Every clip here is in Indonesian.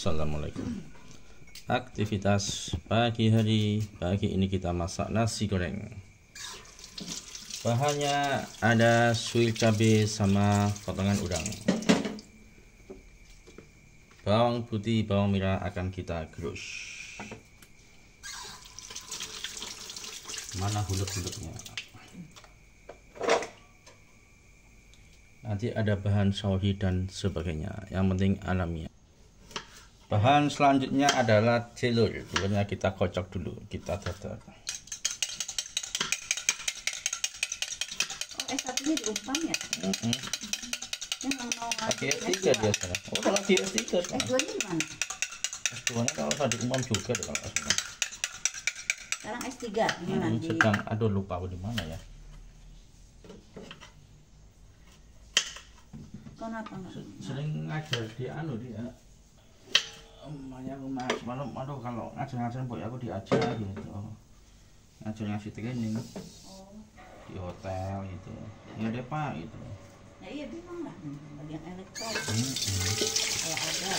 Assalamualaikum. Aktivitas pagi hari, pagi ini kita masak nasi goreng. Bahannya ada suir cabai sama potongan udang. Bawang putih, bawang merah akan kita gerus. Mana hulek-huleknya? Nanti ada bahan sawi dan sebagainya. Yang penting alamiah. Bahan selanjutnya adalah telur. Telurnya kita kocok dulu, kita dadar. Satunya diumpan ya? Pakai S3 biasanya. Oh, kalau di S3 S2-nya di mana? S2-nya kalau tadi umum juga deh kalau S2. Sekarang S3 di mana? Sedang, aduh lupa aku di mana ya. Kenapa enggak? Sering ngajar di di makanya aku malam aduh kalau ngajar boy aku diajar gitu. Ngajar ngasih training di hotel gitu. Ya deh Pak gitu. Ya iya bingung lah bagian elektro. Kalau ada.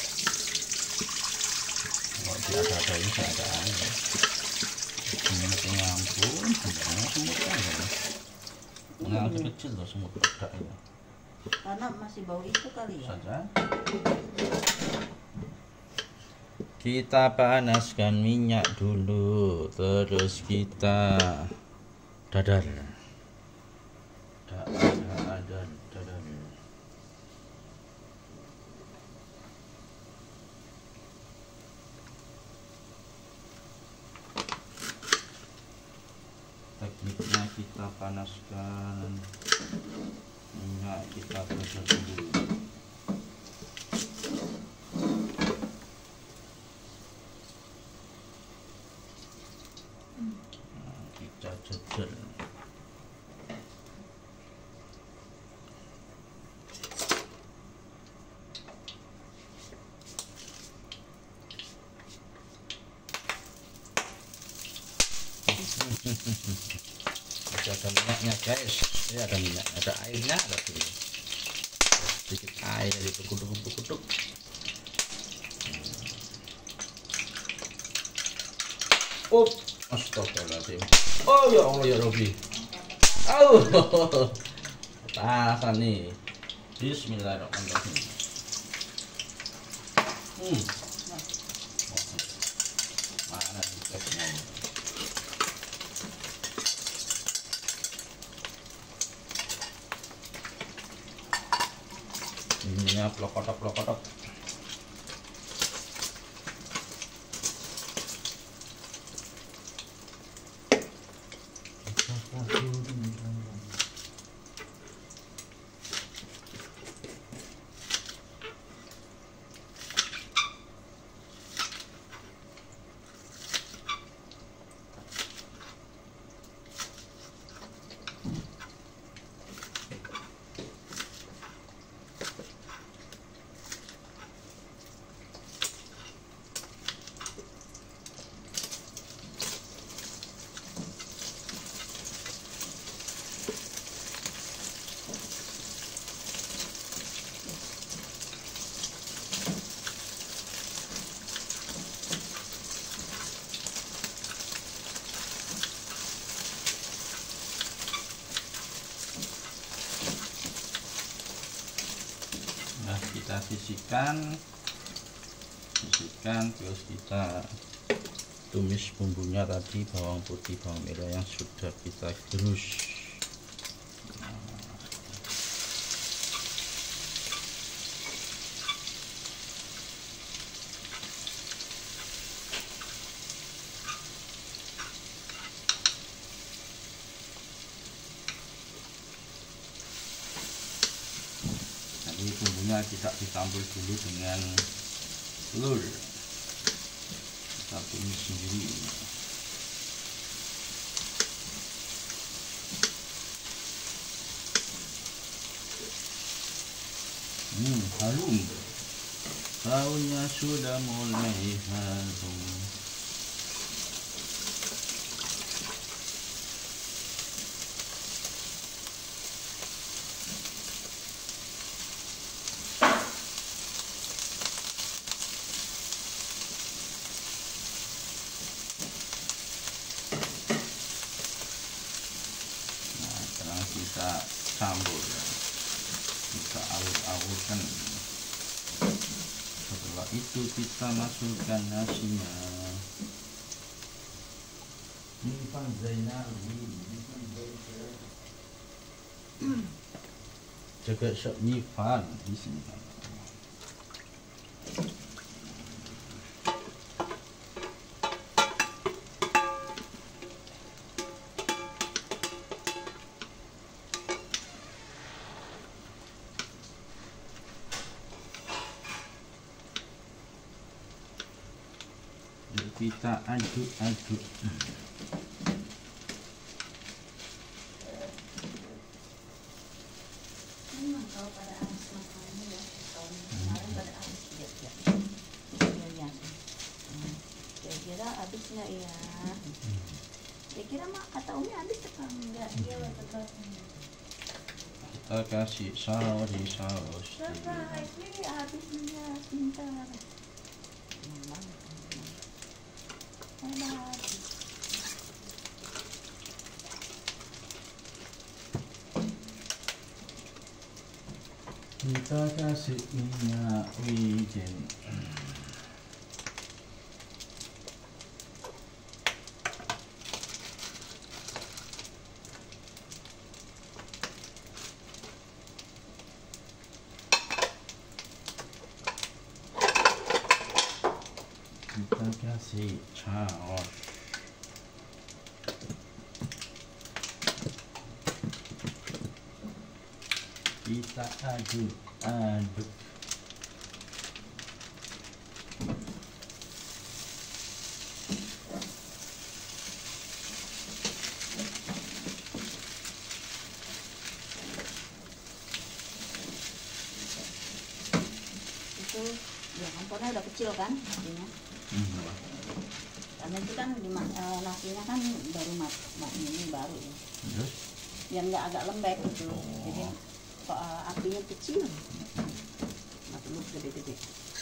Kalau ada ini saya ada aja. Ini ampun, sebenarnya semut aja. Enggak kecil loh semut bedak itu. Karena masih bau itu kali ya. Saja. Kita panaskan minyak dulu, terus kita dadar. Dadar. Tekniknya kita panaskan minyak, kita dadar dulu. Kita dadar. Ada minyaknya guys, ini ada minyak, ada airnya, ada sedikit air dari berkutuk. Oh, astagfirullahaladzim. Oh ya Allah ya Rabbi. Oh, tahan nih. Bismillahirrahmanirrahim. Mana nih tesnya? Ininya plokotok. Kita sisihkan terus kita tumis bumbunya tadi, bawang putih, bawang merah yang sudah kita gerus. Jadi bumbunya tidak dicampur dulu dengan telur, kita tumis sendiri. Harum, baunya sudah mulai harum. matangkan. Setelah itu kita masukkan nasinya. Jaga shot nyipan di sini. Kita aduk-aduk. Memang kalau pada habis makanannya ya, tahun kemarin pada habis ya. Kira-kira habis nggak ya? Kira-kira mak kata Umi habis apa enggak? Dia tetap. Kita kasih saus di saus. Surprise, nih habisnya pintar. Kita kasih minyak wijen. Kita kasih saus. Kita aduk-aduk. Itu ya kompornya udah kecil kan nasinya. Karena itu kan nasinya kan baru ini baru ya. Terus Yang nggak agak lembek gitu. Jadi apinya kecil. Nggak perlu gede-gede.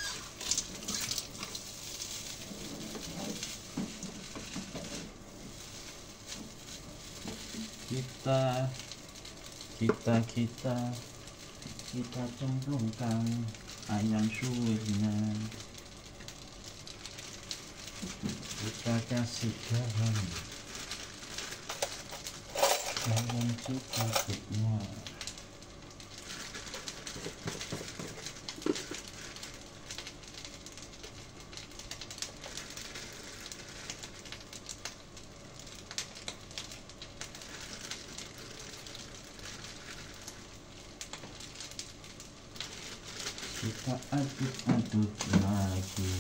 kita cemplungkan ayam suwirnya. Kita kasih garam secukupnya. Kita aduk-aduk lagi.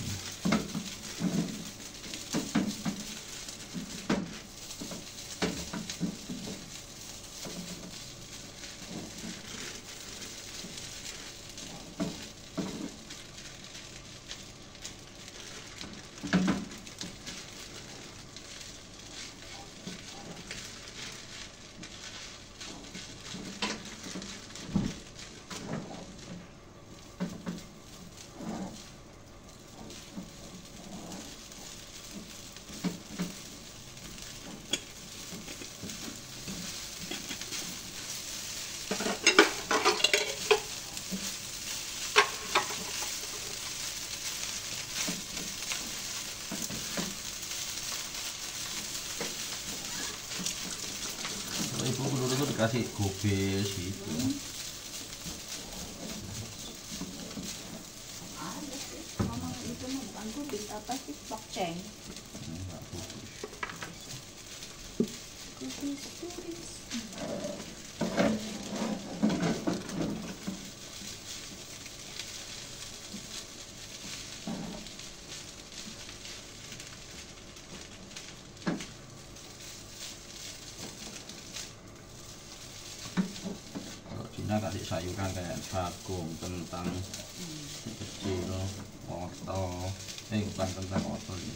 Ibu dulu dikasih gobes gitu. Ada sih, mama itu mah bukan kubis, apa sih, pokceng. Enggak gobes. Kubis. Cina kasih sayuran kayak jagung, kentang kecil, wortel, bukan kentang, wortel ini.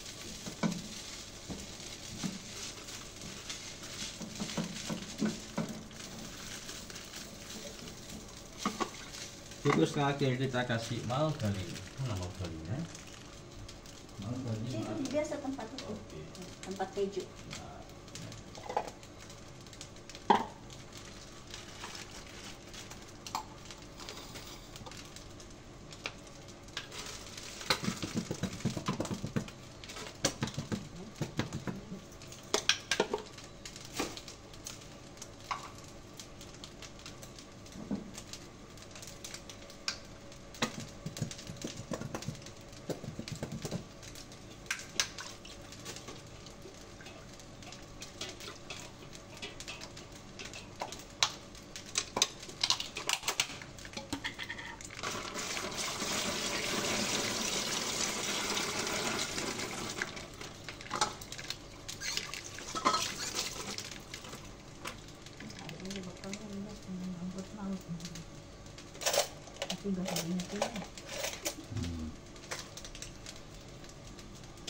Terus terakhir kita kasih margarin. Mana margarinnya? Itu biasa tempat itu, tempat keju.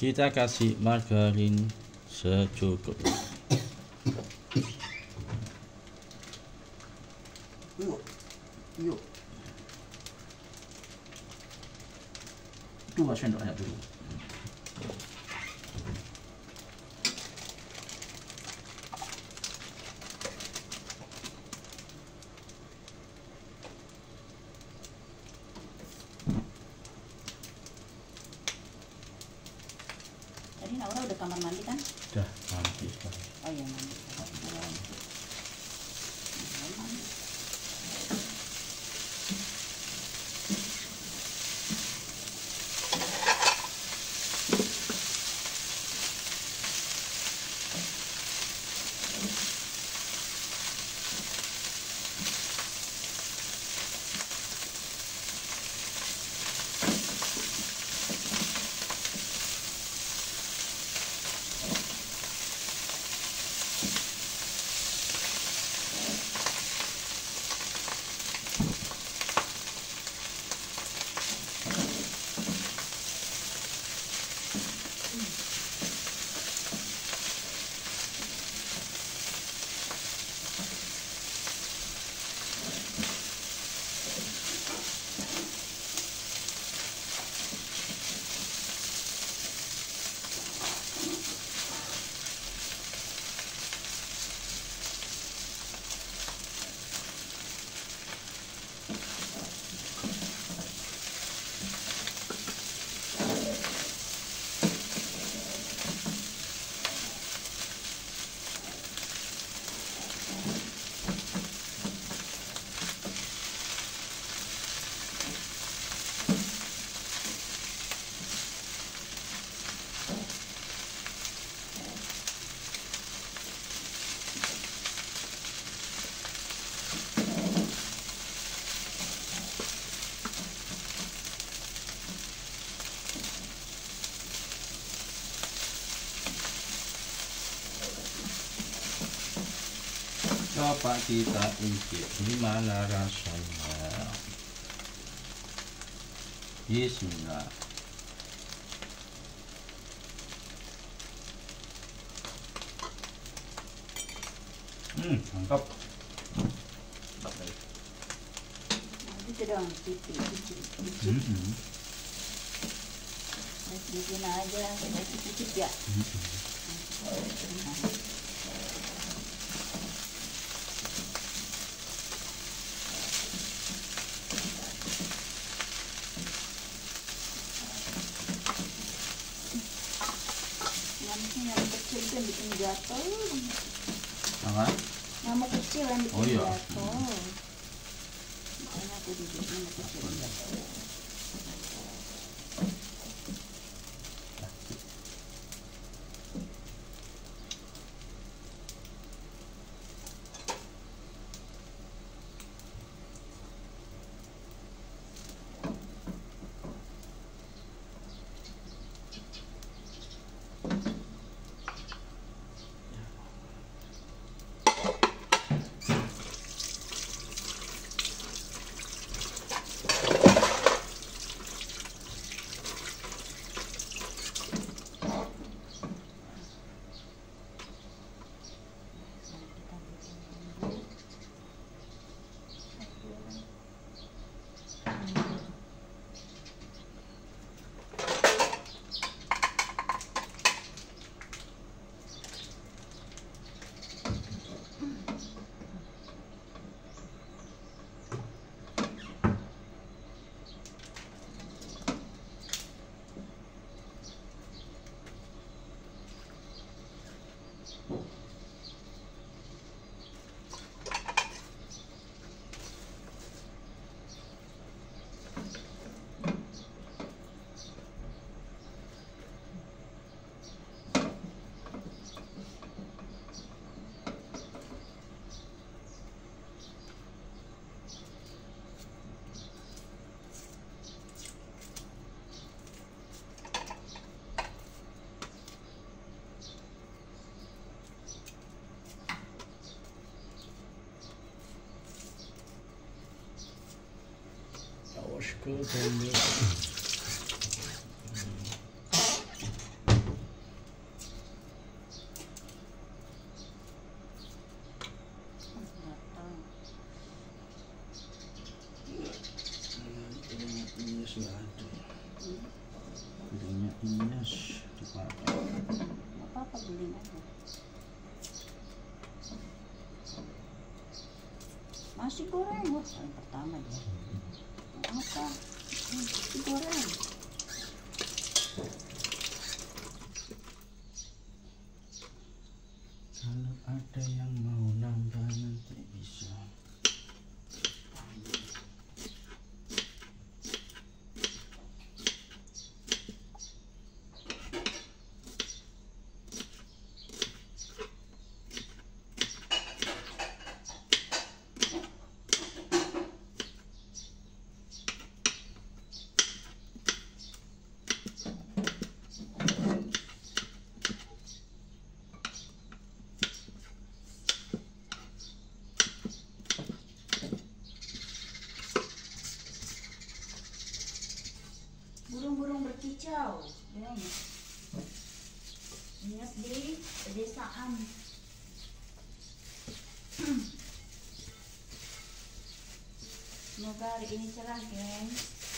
Kita kasih margarin secukupnya. Yuk. 2 sendoknya dulu. Tadi Naura udah kamar mandi kan? Udah mandi. Oh iya mandi. Mandi. Coba kita intip gimana rasanya. Bismillah. Mantap. Itu dong, pipi. Bikin aja, sedikit ya. Nyamuk kecil itu yang bikin jatuh. Apa? Nyamuk kecil yang bikin Oh, iya. jatuh. Makanya aku bikin nyamuk kecil yang jatuh. Awas ke dalam. Piringnya Ines dipakai. Apa-apa beliin aja. Nasi goreng, wah yang pertama dia. Apa? Nasi goreng. Kalau ada yang mau nambah nanti bisa. Burung-burung berkicau, ingat di pedesaan. Semoga hari ini cerah, guys.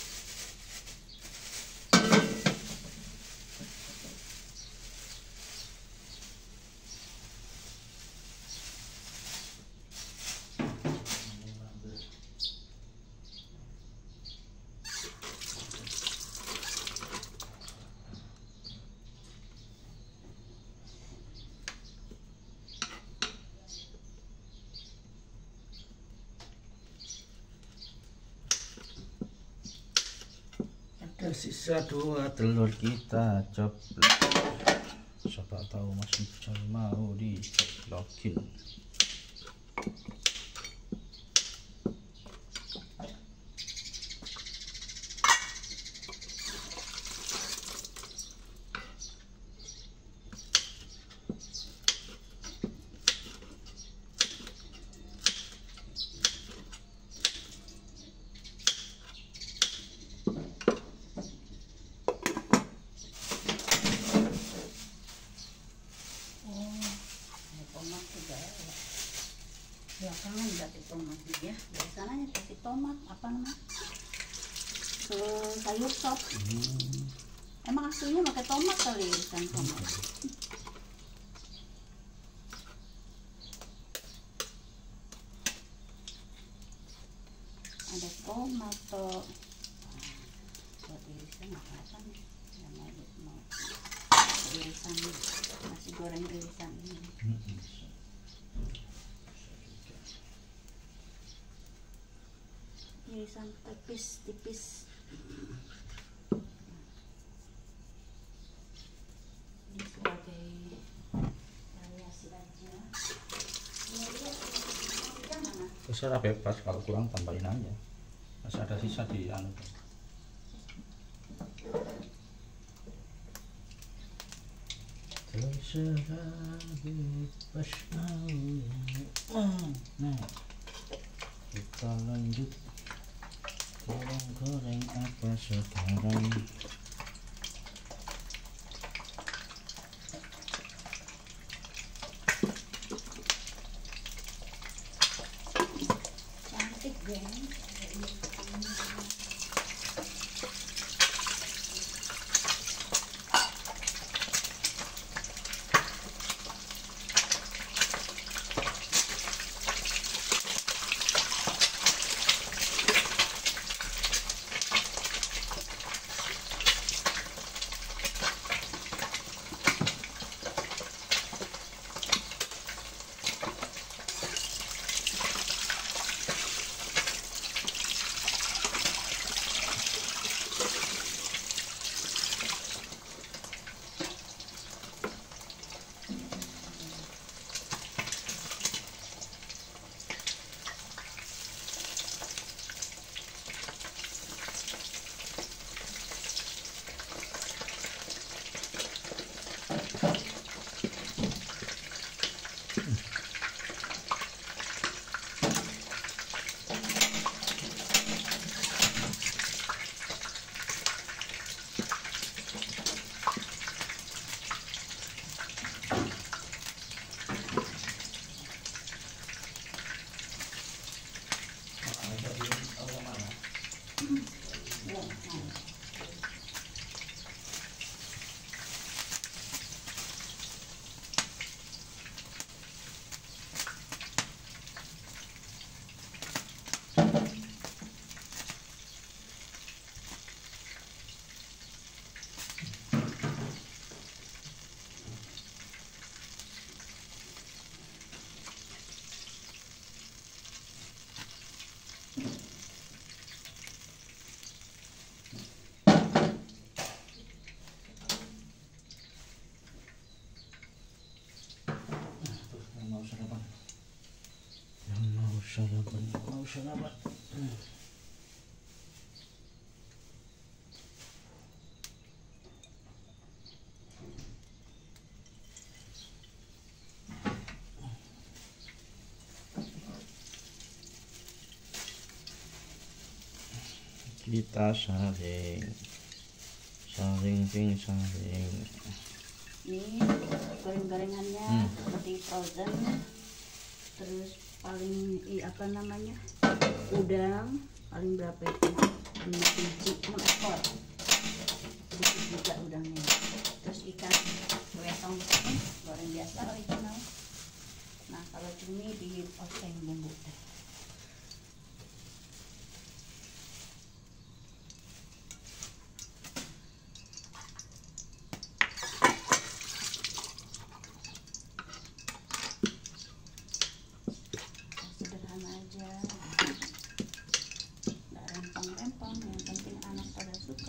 Sisa 2 telur kita coplok. Siapa tahu Mas Ical mau dicoplokin. Belakangan kasih tomat ya. Biasanya kasih tomat apa namanya? Ke sayur sop. Emang aslinya pakai tomat kali irisan tomat. Ada tomato. Buat irisan apa nih? Ya, mau irisan nasi goreng irisan ini. Irisan tipis-tipis. Ini sebagai variasi aja. Terserah bebas, kalau kurang tambahin aja. Masih ada sisa di anu. Terserah bebas. Nah, kita lanjut. Goreng apa sekarang? Cantik guys. Mau siya na ba? Kita saling saling. Ini goreng-gorengannya seperti frozen. Terus paling apa namanya, udang paling berapa itu, 6 biji, 6 ekor sedikit juga udangnya. Terus ikan lontong ini goreng biasa original. Nah kalau cumi di oseng bumbu teh. Sederhana aja, nggak rempong-rempong, yang penting anak pada suka.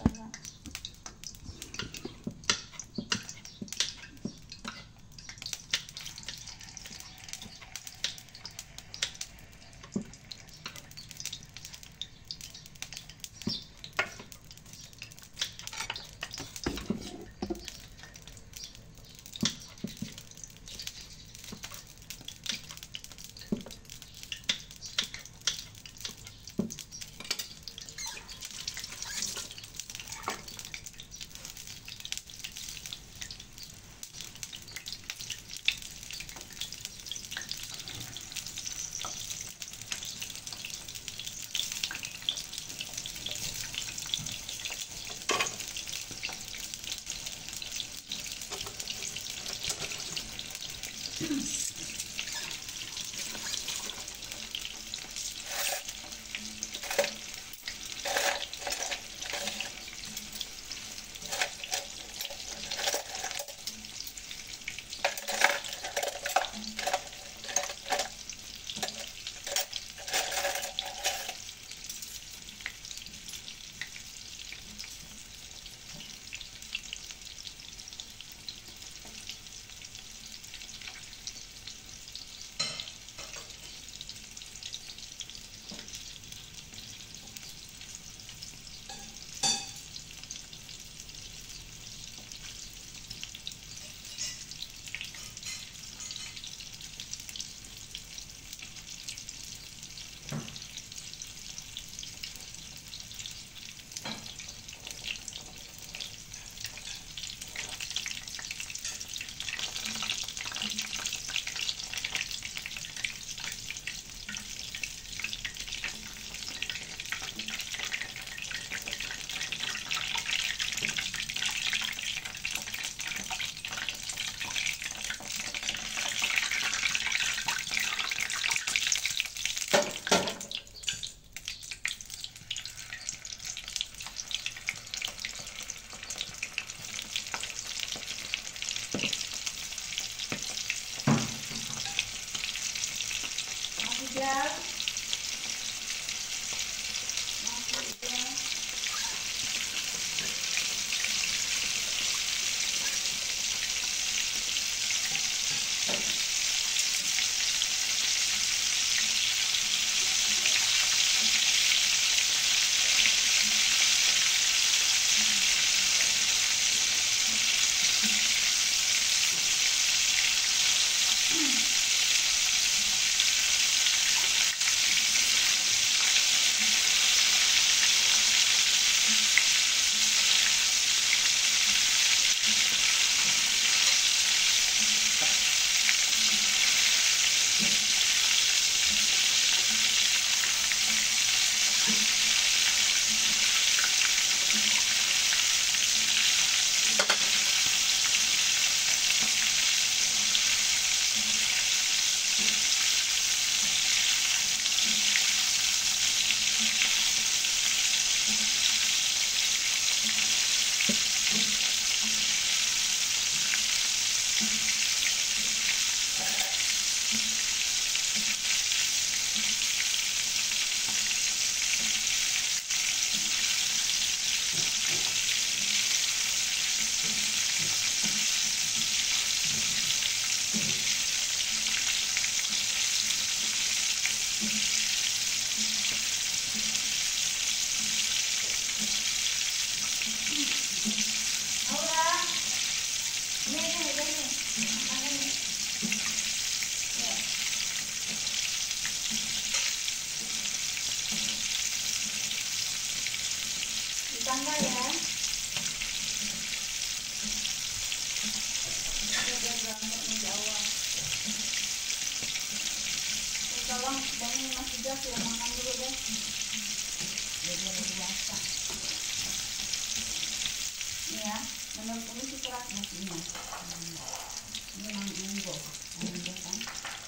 ya. Menurut ini sih keras nasinya. Ini manggo kan.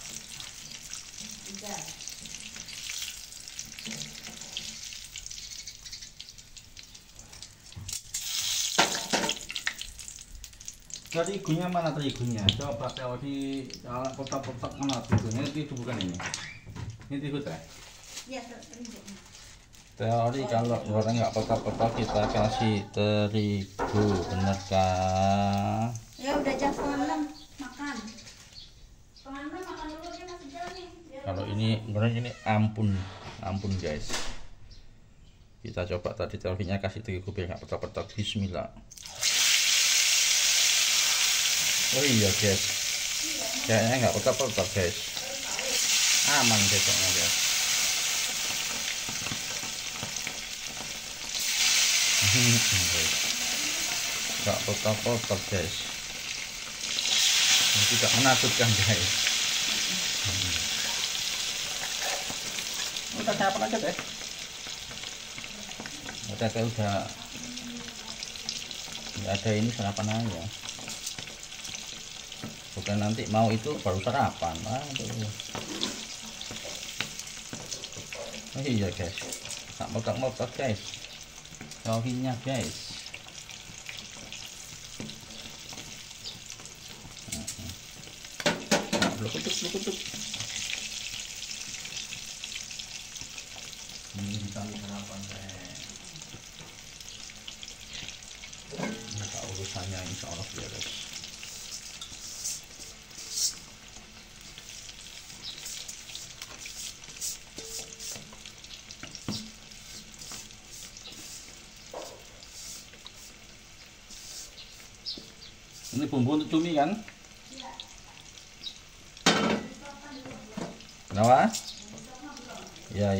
Udah. Terigunya mana terigunya? Coba teori kotak-kotak mana terigunya? Itu bukan ini. Ini terigu teh? Iya, terigu. Teori kalau goreng nggak kotak-kotak kita kasih terigu, bener kan? Ya udah jam 5:30 makan. 5:30 makan dulu, dia masih jalan nih. Kalau ini goreng ini ampun guys. Kita coba tadi teorinya kasih terigu biar nggak kotak-kotak. Bismillah. Oh iya guys, kayaknya nggak kotak-kotak guys, aman besoknya guys. Nggak kotak-kotak guys, tidak menakutkan guys. Udah siapa aja deh, udah nggak ada ini sarapan aja. Bukan nanti mau itu baru sarapan. Aduh. Oh iya guys, tak motak-motak guys, tahunya guys. Bluk-bluk. Ini kita sarapan guys. Ini tak urusannya insya Allah beres. Ini bumbu untuk cumi kan? Kenapa? Ya.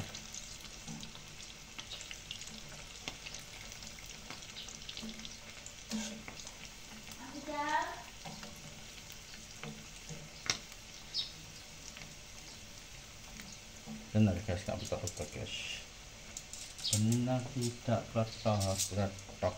Benar guys, nggak betul guys. Benar tidak betok.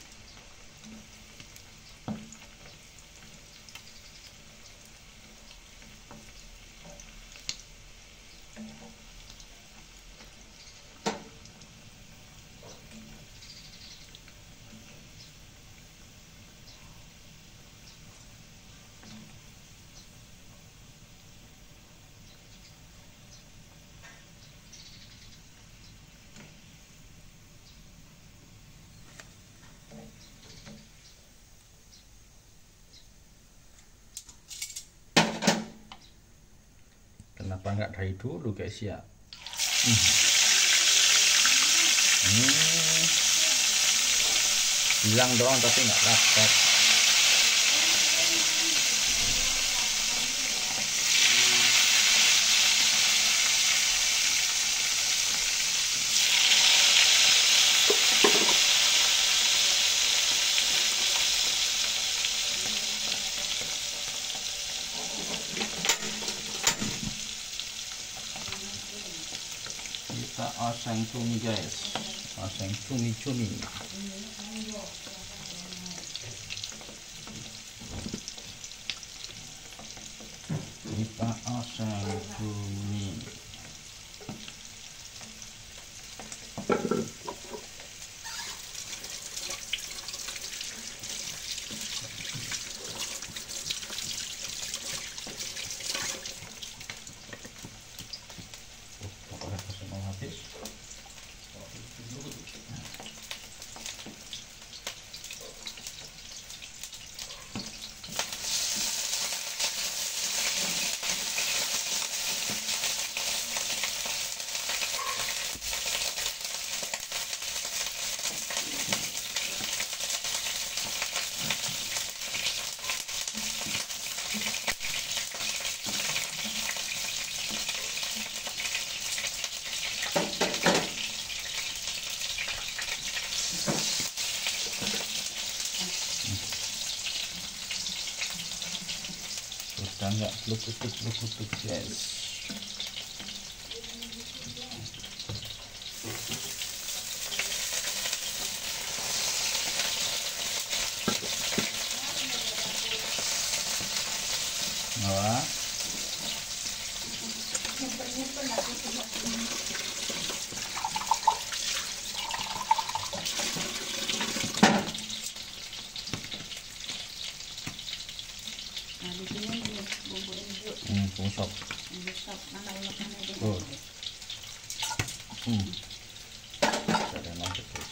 Kenapa nggak dari dulu guys ya? Bilang doang tapi nggak praktek. Kita oseng cumi guys, oseng cumi. Kita oseng cumi. Sudah nggak bluk-bluk guys. Wah. Nyimpen nanti semua. Nah, di sini nih bumbuin dulu. Bumbu sop. Bumbu sop. Mana uleknya ini? Oh. Ada nasi terus.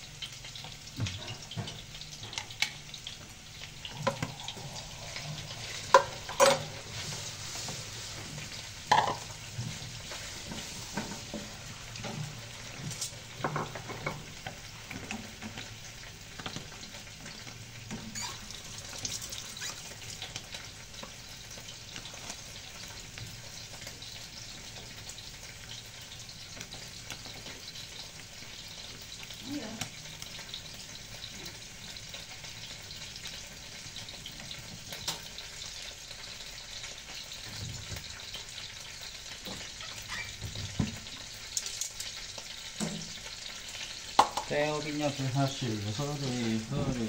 Iya. Teorinya berhasil. Hore.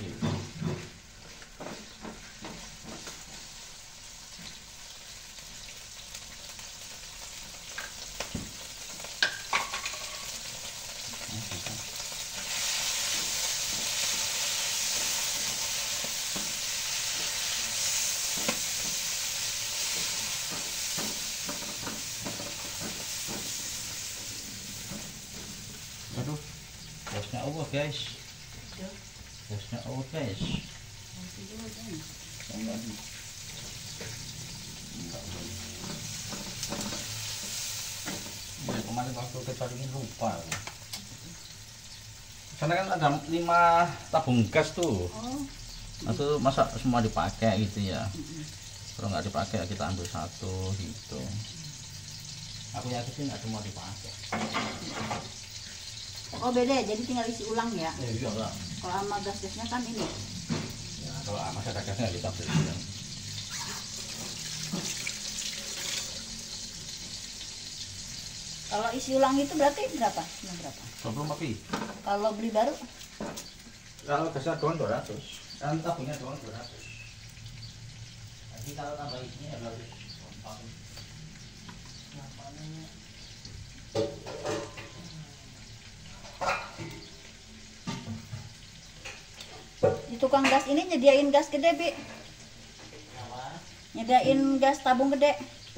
Aduh, gasnya Allah guys. Gasnya Allah guys. Nanti dulu deh. Enggak. Ya, kemarin waktu kita ini lupa. Sana kan ada 5 tabung gas tuh. Oh. Itu masa semua dipakai gitu ya. Kalau nggak dipakai kita ambil satu gitu. Aku yakin sih nggak semua dipakai. Oh beda ya, jadi tinggal isi ulang ya. Iya lah. Kalau sama gas-gasnya kan ini. Ya, kalau masih ada gasnya kita beli. Ya. Kalau isi ulang itu berarti berapa? Cuma berapa? 20 lebih. Kalau beli baru? Kalau gasnya doang 200. Kan tabungnya doang 200. Nanti kalau tambah isinya harus Di tukang gas ini nyediain gas gede, Bi. Nyediain gas tabung gede.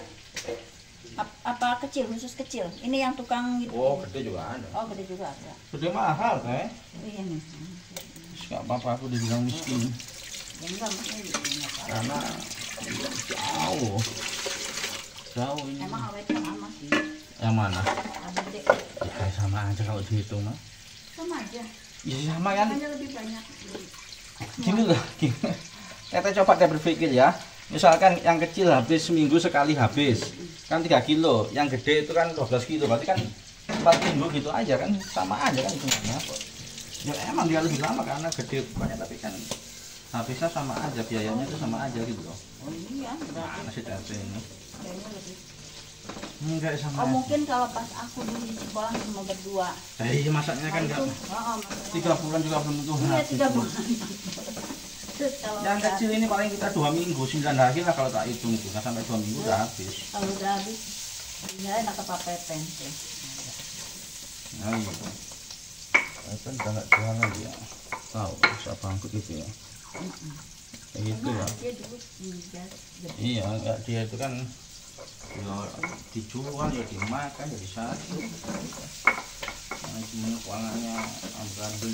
Apa kecil, khusus kecil? Ini yang tukang gitu. Oh, gede juga ada. Oh, gede juga ada. Gede mahal, Teh. Iya nih. Enggak apa-apa aku dibilang miskin. Ya enggak, maksudnya enggak apa-apa. Karena jauh. Jauh ini. Emang awetnya sama sih. Yang mana? Yang gede. Ya, sama aja kalau dihitung mah. Sama aja. Ya sama kan. Hanya lebih banyak. Gini loh, gini. Kita coba deh berpikir ya. Misalkan yang kecil habis seminggu sekali habis. Kan 3 kilo. Yang gede itu kan 12 kilo. Berarti kan 4 minggu gitu aja kan. Sama aja kan hitungannya. Ya emang dia lebih lama karena gede banyak, tapi kan habisnya sama aja, biayanya itu sama aja gitu loh. Oh iya, berarti Mana sih Tete ini? kayaknya lebih. Enggak sama. Oh mungkin kalau pas aku dulu di sekolah cuma berdua. Iya masaknya kan enggak. Oh, 3 bulan juga belum tentu iya, habis. 3 bulan. Terus kalau Yang udah- kecil ini paling kita 2 minggu, 9 hari lah kalau tak hitung itu. Nggak sampai 2 minggu udah habis. kalau udah habis ya enak kepepeten tuh. Nah gitu. Kan udah nggak jualan lagi ya. Tahu siapa angkut itu ya. Kayak gitu ya. Dia dulu gas gede. Iya, enggak dia itu kan ya dijual ya dimakan jadi satu. Nah, cuma keuangannya ambil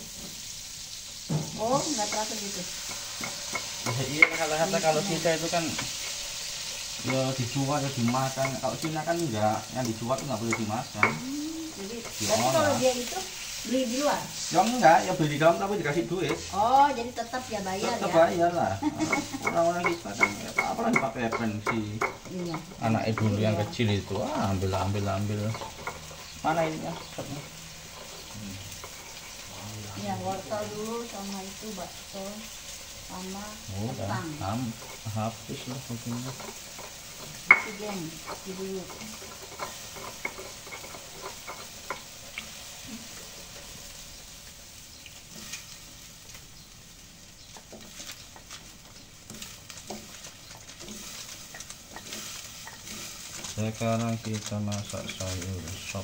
Oh, nggak terasa gitu. ya, iya kata-kata kalau kita itu kan ya dijual ya dimakan. Kalau Cina kan enggak, yang dijual itu nggak boleh dimakan. Jadi, Ya, berarti kalau lah. dia itu beli di luar. Ya enggak, ya beli di dalam tapi dikasih duit. Oh, jadi tetap ya bayar Tetap ya. bayar lah. Orang-orang kita kan ya, apa lagi Pak Pepen si Iya. anaknya dulu yang Iya. kecil itu, ambil. Mana ininya? Ya, wortel dulu sama itu bakso sama Udah, kentang. habis lah pokoknya. Itu geng, itu dulu. Sekarang kita masak sayur sop.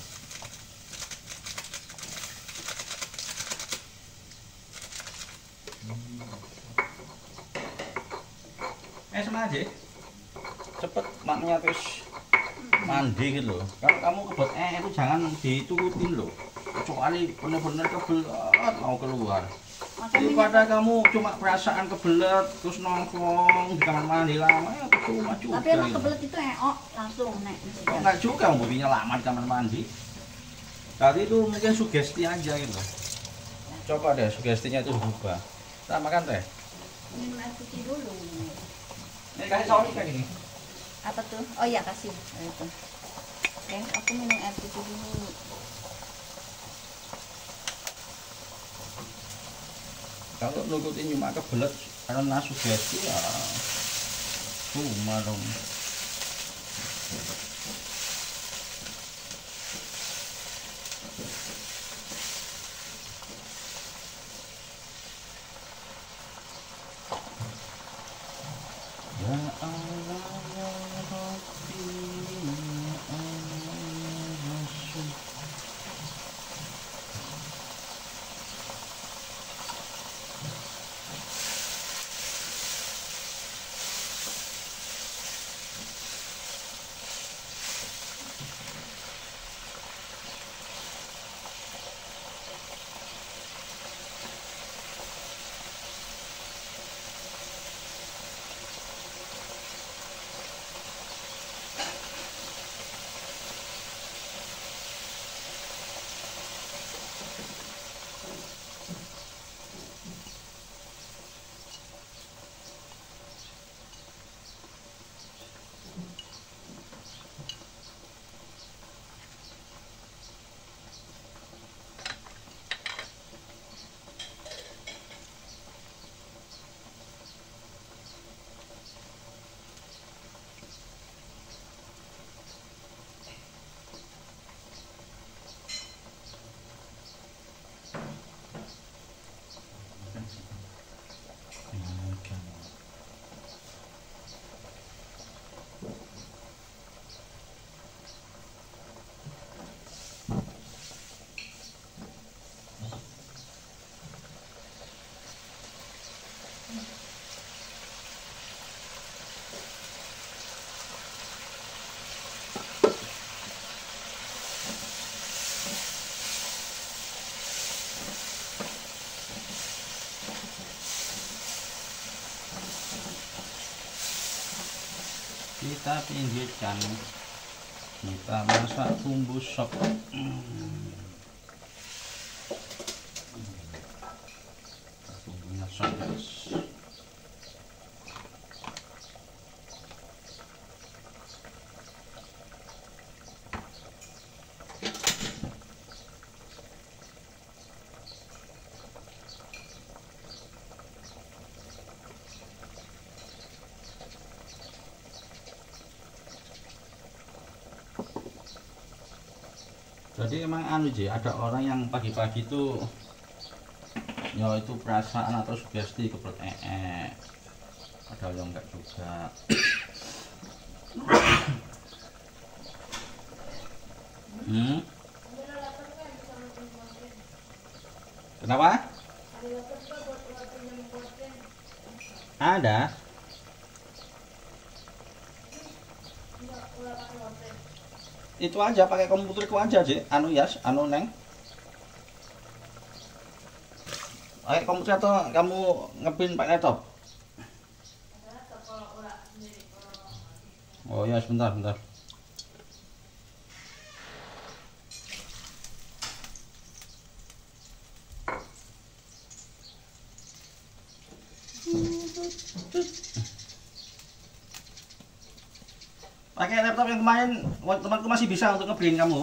Sama aja cepet maknya terus mandi gitu loh. Kalau kamu kebet itu jangan diturutin loh, kecuali bener-bener kebelet mau keluar. Daripada kamu cuma perasaan kebelet terus nongkrong di kamar mandi lama ya cuma juga. Tapi emang kebelet itu langsung naik. Kok nggak juga buktinya lama di kamar mandi. Tadi itu mungkin sugesti aja gitu. Coba deh sugestinya itu berubah. Kita makan teh. Minum air putih dulu. Ini kasih saus kayak gini. Apa tuh? Oh iya kasih. Itu. Oke, aku minum air putih dulu. Kalau nurutin cuma kebelet karena sugesti ya cuma dong. Ya Allah ya Rabbi ya Allah Rasul. Kita pinggirkan, kita masak bumbu sop. Bumbunya sop guys. Jadi emang anu ada orang yang pagi-pagi itu ya itu perasaan atau sugesti kebelet ada yang enggak juga. Kenapa? Ada. Itu aja pakai komputerku aja anu ya anu neng pakai komputer atau kamu ngepin pakai laptop. Oh ya sebentar. Pakai laptop yang kemarin temanku masih bisa untuk ngeprint kamu.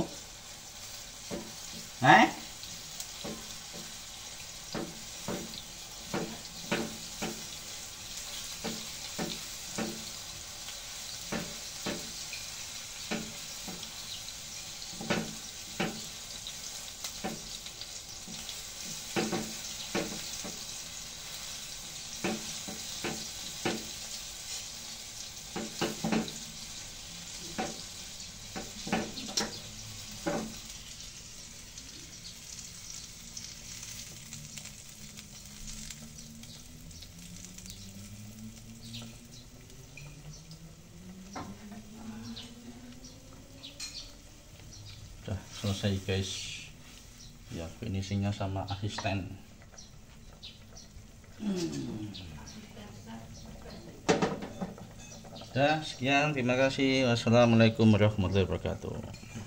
selesai guys ya, finishingnya sama asisten. Ya sekian, terima kasih, wassalamualaikum warahmatullahi wabarakatuh.